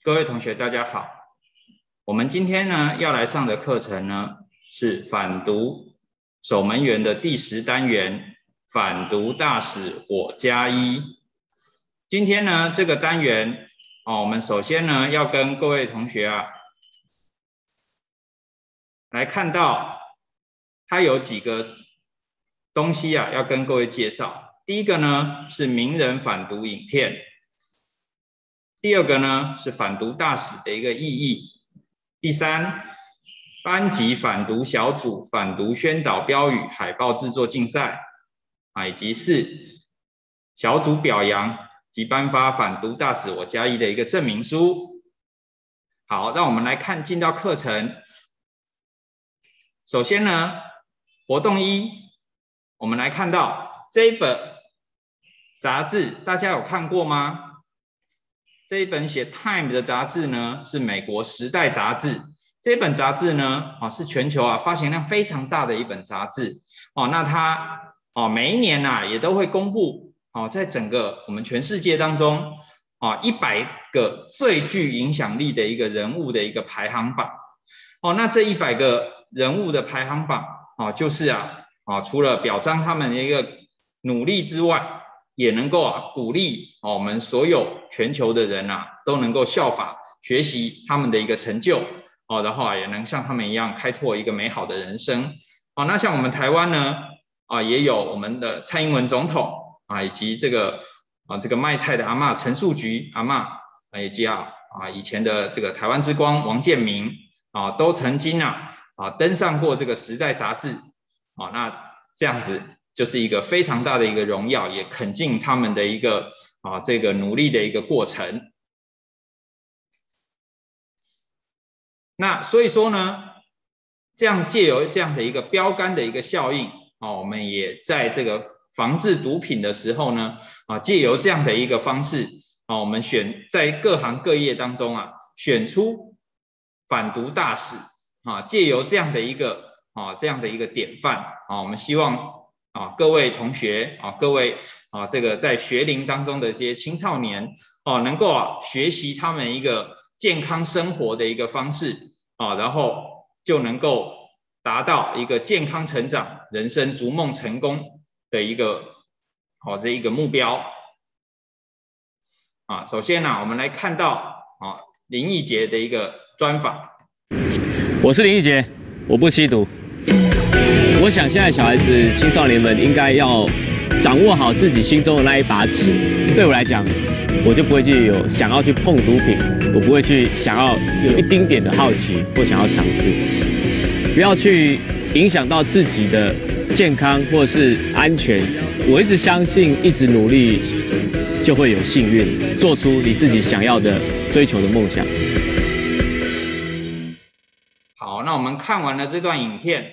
各位同学大家好，我们今天呢要来上的课程呢是反读守门员的第10单元反读大使我加一。今天呢这个单元我们首先呢要跟各位同学来看到它有几个东西要跟各位介绍。第一个呢是名人反读影片，第二个呢是反读大使的一个意义，第三，班级反读小组反读宣导标语海报制作竞赛以及4，小组表扬及颁发反读大使我加一的一个证明书。好，让我们来进到课程。首先呢，活动1，我们来看到这一本杂志，大家有看过吗？这一本写 Time 的杂志呢，是美国时代杂志。这本杂志呢，是全球发行量非常大的一本杂志。那它每一年也都会公布在整个我们全世界当中100个最具影响力的一个人物的一个排行榜。那这100个人物的排行榜就是除了表彰他们的一个努力之外，也能够鼓励我们所有全球的人都能够效法学习他们的一个成就然后也能像他们一样开拓一个美好的人生那像我们台湾呢也有我们的蔡英文总统以及这个卖菜的阿嬷陈树菊阿嬷以及以前的这个台湾之光王建民都曾经登上过这个时代杂志那这样子就是一个非常大的一个荣耀，也肯定他们的一个这个努力的一个过程。那所以说呢，这样借由这样的一个标杆的一个效应我们也在这个防治毒品的时候呢借由这样的一个方式我们在各行各业当中选出反毒大使借由这样的一个典范我们希望各位同学各位这个在学龄当中的这些青少年能够学习他们一个健康生活的一个方式然后就能够达到一个健康成长、人生逐梦成功的一个这一个目标首先我们来看到林义杰的一个专访。 我是林义杰，我不吸毒。我想现在小孩子、青少年们应该要掌握好自己心中的那一把尺。对我来讲，我就不会去想要去碰毒品，我不会去想要有一丁点的好奇或想要尝试，不要去影响到自己的健康或是安全。我一直相信，一直努力就会有幸运，做出你自己想要的、追求的梦想。 好，那我们看完了这段影片。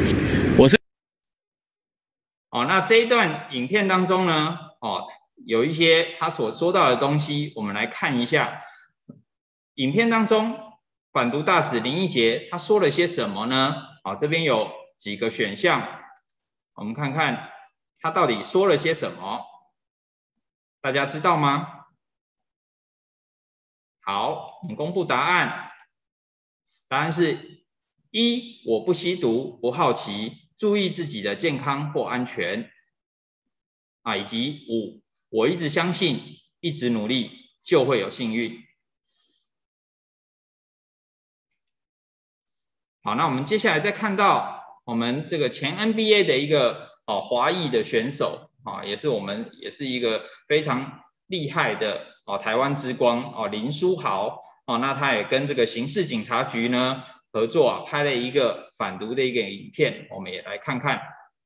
那这一段影片当中呢有一些他所说到的东西，我们来看一下。影片当中反毒大使林义杰他说了些什么呢这边有几个选项，我们看看他到底说了些什么，大家知道吗？好，你公布答案。答案是1，我不吸毒，不好奇，注意自己的健康或安全以及5，我一直相信，一直努力就会有幸运。好，那我们接下来再看到我们这个前 NBA 的一个华裔的选手也是一个非常厉害的台湾之光林书豪那他也跟这个刑事警察局呢合作拍了一个反毒的一个影片，我们也来看看。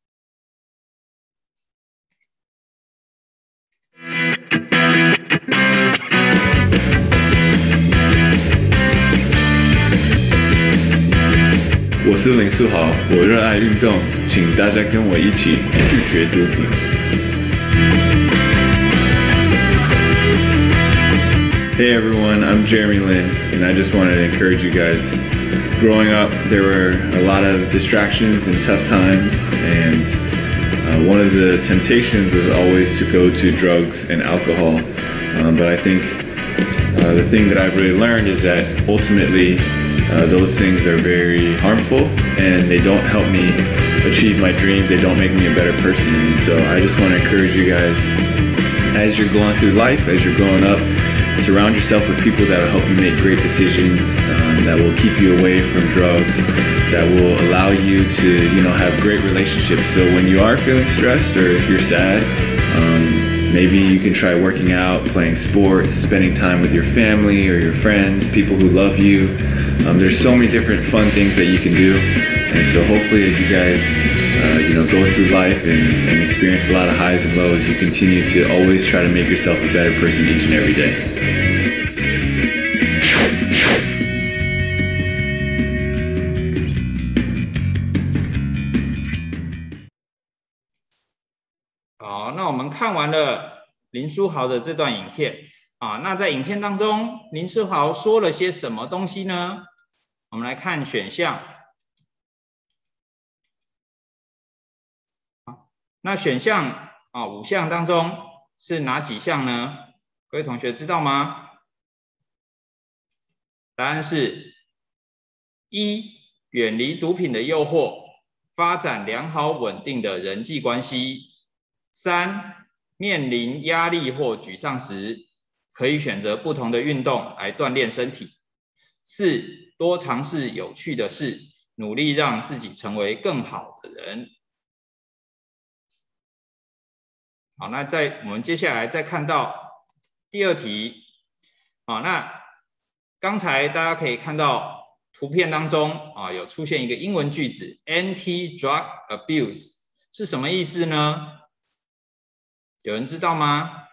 我是林书豪，我热爱运动，请大家跟我一起拒绝毒品。Hey everyone, I'm Jeremy Lin, and I just wanted to encourage you guys. Growing up, there were a lot of distractions and tough times, and one of the temptations was always to go to drugs and alcohol. But I think the thing that I've really learned is that ultimately those things are very harmful and they don't help me achieve my dreams. They don't make me a better person. And so I just want to encourage you guys, as you're going through life, as you're growing up, surround yourself with people that will help you make great decisions, that will keep you away from drugs, that will allow you to, have great relationships. So when you are feeling stressed or if you're sad, maybe you can try working out, playing sports, spending time with your family or your friends, people who love you. There's so many different fun things that you can do. And so hopefully as you guys, go through life and experience a lot of highs and lows, you continue to always try to make yourself a better person each and every day. 好，那我们看完了林书豪的这段影片啊，那在影片当中，林书豪说了些什么东西呢？我们来看选项。那选项5项当中是哪几项呢？各位同学知道吗？答案是1. 远离毒品的诱惑，发展良好稳定的人际关系。3. 面临压力或沮丧时，可以选择不同的运动来锻炼身体。4. 多尝试有趣的事，努力让自己成为更好的人。好，那我们接下来再看到第二题。好，那刚才大家可以看到图片当中有出现一个英文句子 anti-drug abuse 是什么意思呢？有人知道吗？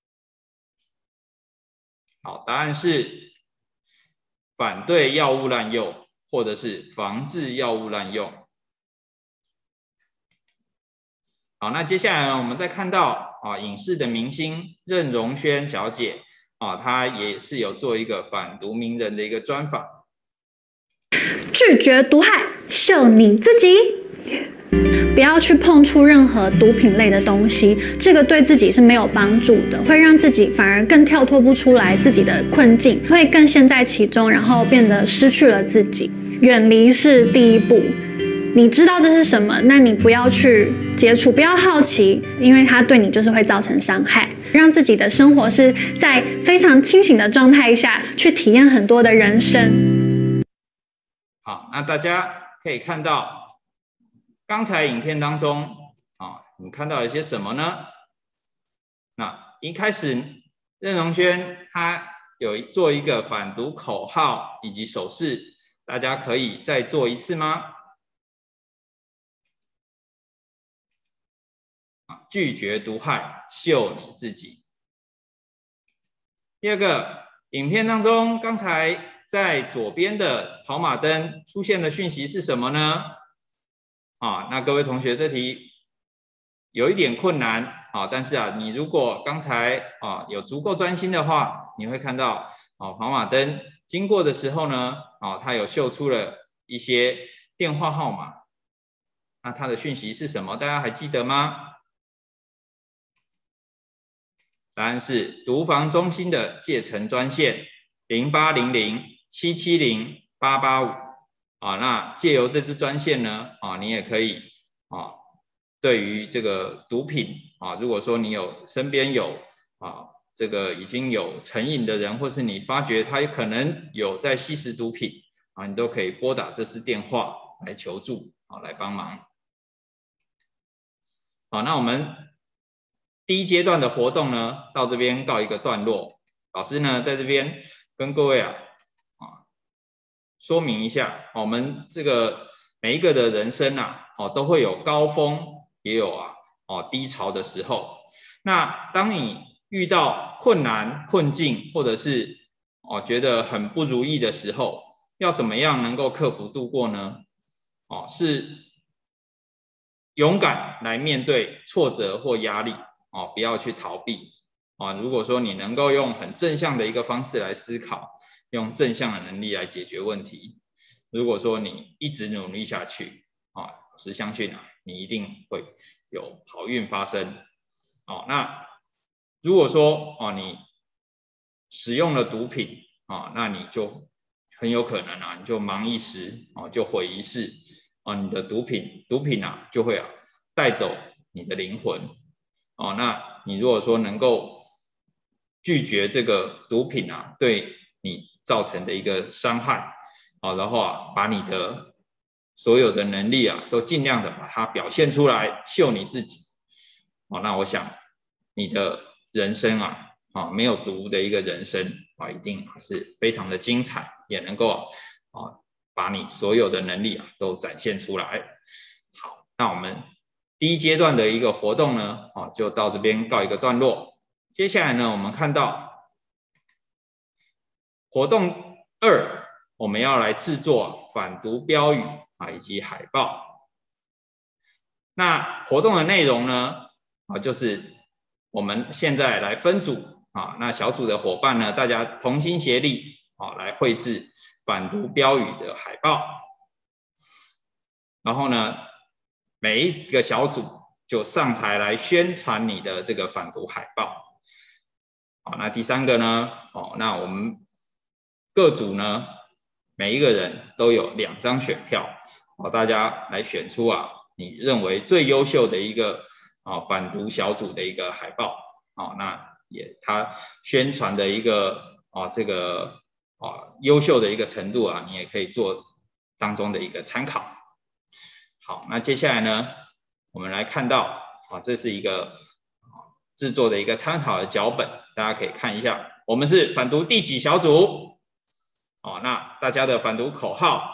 好，答案是反对药物滥用，或者是防治药物滥用。好，那接下来我们再看到影视的明星任容萱小姐她也是有做一个反毒名人的一个专访。 拒绝毒害，秀你自己。不要去碰触任何毒品类的东西，这个对自己是没有帮助的，会让自己反而更跳脱不出来自己的困境，会更陷在其中，然后变得失去了自己。远离是第一步。你知道这是什么，那你不要去接触，不要好奇，因为它对你就是会造成伤害。让自己的生活是在非常清醒的状态下去体验很多的人生。 好，那大家可以看到刚才影片当中你看到一些什么呢？那一开始任容萱她有做一个反毒口号以及手势，大家可以再做一次吗？拒绝毒害，秀你自己。第二个，影片当中刚才在左边的跑马灯出现的讯息是什么呢？那各位同学，这题有一点困难但是你如果刚才有足够专心的话，你会看到跑马灯经过的时候呢它有秀出了一些电话号码。那它的讯息是什么？大家还记得吗？答案是毒防中心的戒尘专线0800-770-885。那借由这支专线呢你也可以对于这个毒品如果说你身边有这个已经有成瘾的人，或是你发觉他可能有在吸食毒品你都可以拨打这支电话来求助来帮忙。好，那我们第一阶段的活动呢到这边告一个段落。老师呢在这边跟各位说明一下我们这个每一个的人生都会有高峰也有低潮的时候。那当你遇到困难困境或者是觉得很不如意的时候，要怎么样能够克服度过呢？是勇敢来面对挫折或压力不要去逃避如果说你能够用很正向的一个方式来思考，用正向的能力来解决问题，如果说你一直努力下去老师相信你一定会有好运发生那如果说你使用了毒品啊，那你就很有可能啊，你就忙一时啊，就毁一世啊，你的毒品啊就会带走你的灵魂哦。那你如果说能够拒绝这个毒品啊对你造成的一个伤害啊，然后啊把你的所有的能力啊都尽量的把它表现出来，秀你自己哦。那我想你的人生啊没有毒的一个人生啊，一定是非常的精彩，也能够把你所有的能力啊都展现出来。好，那我们第一阶段的一个活动呢就到这边告一个段落。接下来呢，我们看到活动2，我们要来制作反毒标语以及海报。那活动的内容呢就是我们现在来分组那小组的伙伴呢，大家同心协力来绘制反毒标语的海报。然后呢，每一个小组就上台来宣传你的这个反毒海报。那第3个呢那我们各组呢每一个人都有2张选票大家来选出你认为最优秀的一个反毒小组的一个海报那也它宣传的一个这个优秀的一个程度你也可以做当中的一个参考。好，那接下来呢，我们来看到这是一个制作的一个参考的脚本，大家可以看一下，我们是反毒第几小组那大家的反毒口号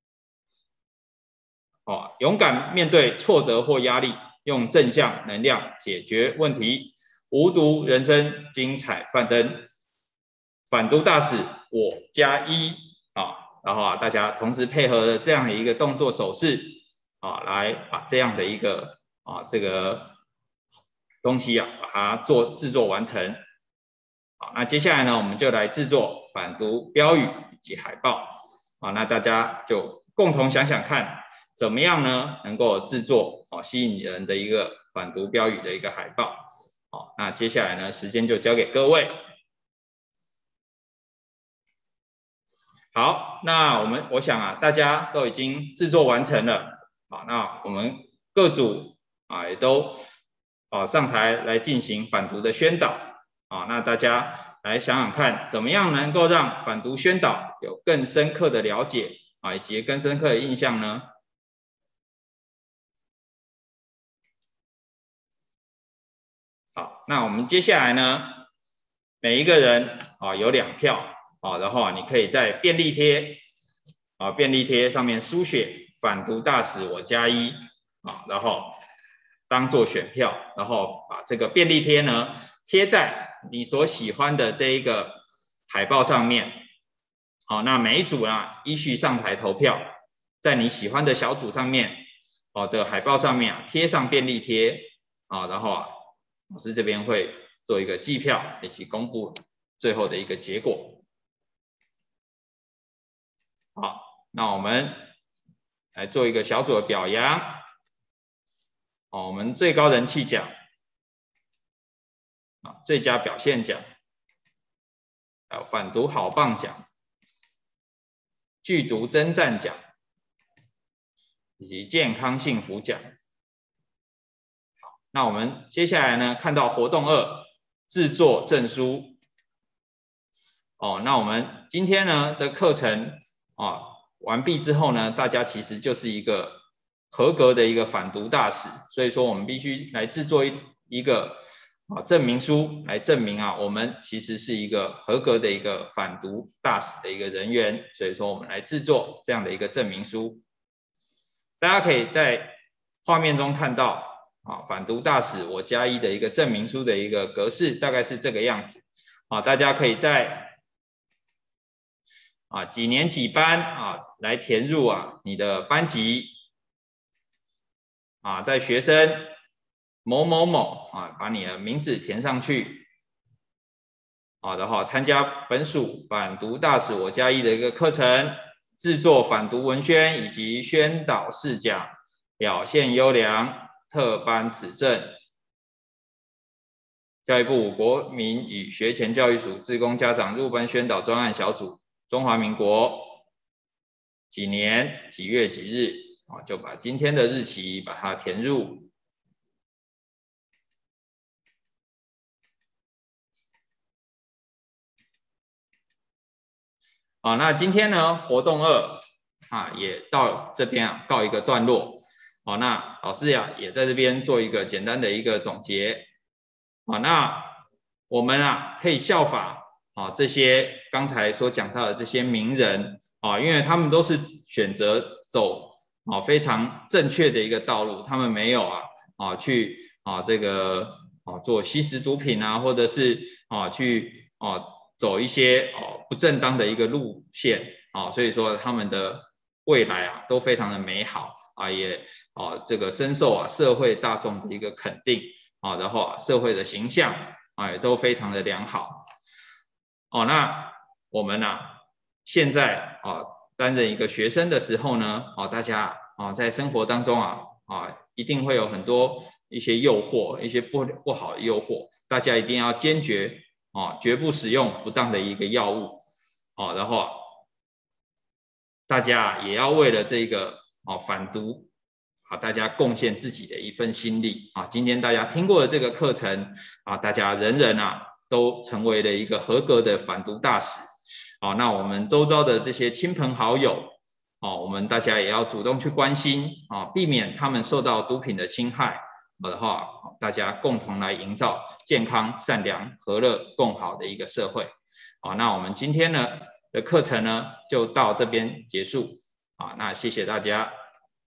勇敢面对挫折或压力，用正向能量解决问题，无毒人生精彩泛灯，反毒大使我加1然后大家同时配合的这样的一个动作手势来把这样的一个这个东西把它制作完成。好，那接下来呢，我们就来制作反毒标语以及海报那大家就共同想想看，怎么样呢能够制作吸引人的一个反毒标语的一个海报。那接下来呢，时间就交给各位。好，那我想大家都已经制作完成了那我们各组也都上台来进行反毒的宣导那大家来想想看，怎么样能够让反毒宣导有更深刻的了解以及更深刻的印象呢？好，那我们接下来呢，每一个人有2票然后你可以在便利贴上面书写反毒大使我加1然后当做选票，然后把这个便利贴呢贴在你所喜欢的这一个海报上面那每一组依序上台投票，在你喜欢的小组上面的海报上面贴上便利贴然后老师这边会做一个计票以及公布最后的一个结果。好，那我们来做一个小组的表扬我们最高人气奖最佳表现奖，还有反毒好棒奖、剧毒征战奖以及健康幸福奖。好，那我们接下来呢，看到活动2制作证书那我们今天呢的课程完毕之后呢，大家其实就是一个合格的一个反毒大使，所以说我们必须来制作一个证明书来证明我们其实是一个合格的一个反毒大使的一个人员，所以说我们来制作这样的一个证明书。大家可以在画面中看到反毒大使我加1的一个证明书的一个格式，大概是这个样子大家可以在几年几班来填入你的班级在学生某某某把你的名字填上去然后参加本属反毒大使我加1的一个课程，制作反毒文宣以及宣导事讲，表现优良，特颁此证。 教育部国民与学前教育署志工家长入班宣导专案小组，中华民国几年几月几日，就把今天的日期把它填入。那今天呢，活动2也到这边告一个段落。那老师也在这边做一个简单的一个总结。那我们可以效法这些刚才所讲到的这些名人因为他们都是选择走非常正确的一个道路，他们没有去这个做吸食毒品或者是去走一些不正当的一个路线所以说他们的未来都非常的美好也这个深受社会大众的一个肯定然后社会的形象也都非常的良好那我们现在担任一个学生的时候呢大家在生活当中一定会有很多一些诱惑，一些不好的诱惑，大家一定要坚决绝不使用不当的一个药物然后大家也要为了这个反毒大家贡献自己的一份心力今天大家听过的这个课程大家人人都成为了一个合格的反毒大使那我们周遭的这些亲朋好友我们大家也要主动去关心避免他们受到毒品的侵害的话，大家共同来营造健康、善良、和乐、共好的一个社会那我们今天呢的课程呢就到这边结束那谢谢大家。